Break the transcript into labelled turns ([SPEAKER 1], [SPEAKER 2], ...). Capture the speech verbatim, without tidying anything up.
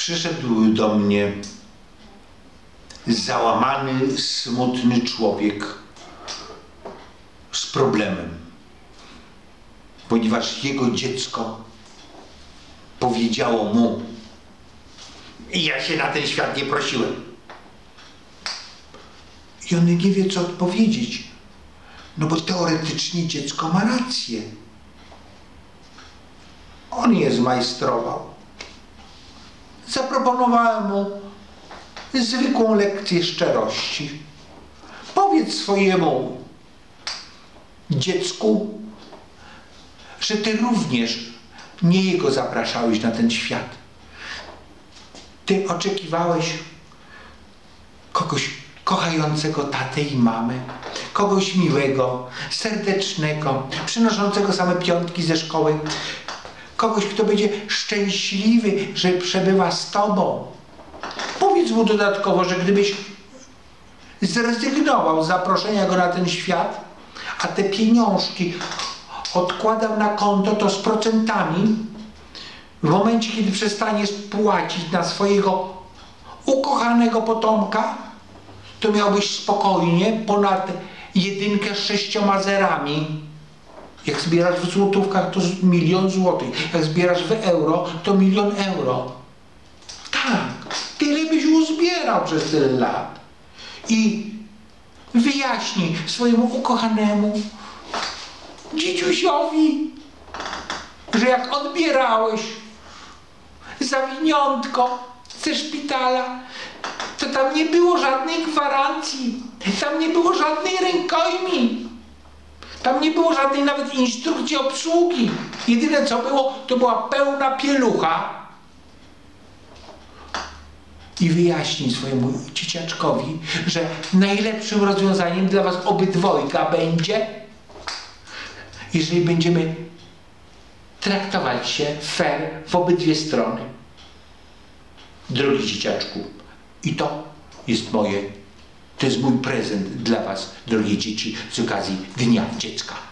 [SPEAKER 1] Przyszedł do mnie załamany, smutny człowiek z problemem, ponieważ jego dziecko powiedziało mu: ja się na ten świat nie prosiłem. I on nie wie, co odpowiedzieć, no bo teoretycznie dziecko ma rację. On je zmajstrował. Zaproponowałem mu zwykłą lekcję szczerości. Powiedz swojemu dziecku, że ty również nie jego zapraszałeś na ten świat. Ty oczekiwałeś kogoś kochającego tatę i mamę, kogoś miłego, serdecznego, przynoszącego same piątki ze szkoły, kogoś, kto będzie szczęśliwy, że przebywa z tobą. Powiedz mu dodatkowo, że gdybyś zrezygnował z zaproszenia go na ten świat, a te pieniążki odkładał na konto, to z procentami, w momencie, kiedy przestaniesz płacić na swojego ukochanego potomka, to miałbyś spokojnie ponad jedynkę z sześcioma zerami. Jak zbierasz w złotówkach, to milion złotych. Jak zbierasz w euro, to milion euro. Tak, tyle byś uzbierał przez tyle lat. I wyjaśnij swojemu ukochanemu dzidziusiowi, że jak odbierałeś zawiniątko ze szpitala, to tam nie było żadnej gwarancji, tam nie było żadnej rękojmi, tam nie było żadnej nawet instrukcji obsługi. Jedyne co było, to była pełna pielucha. I wyjaśnij swojemu dzieciaczkowi, że najlepszym rozwiązaniem dla was obydwojga będzie, jeżeli będziemy traktować się fair w obydwie strony. Drogi dzieciaczku, i to jest moje, to jest mój prezent dla was, drogie dzieci, z okazji Dnia Dziecka.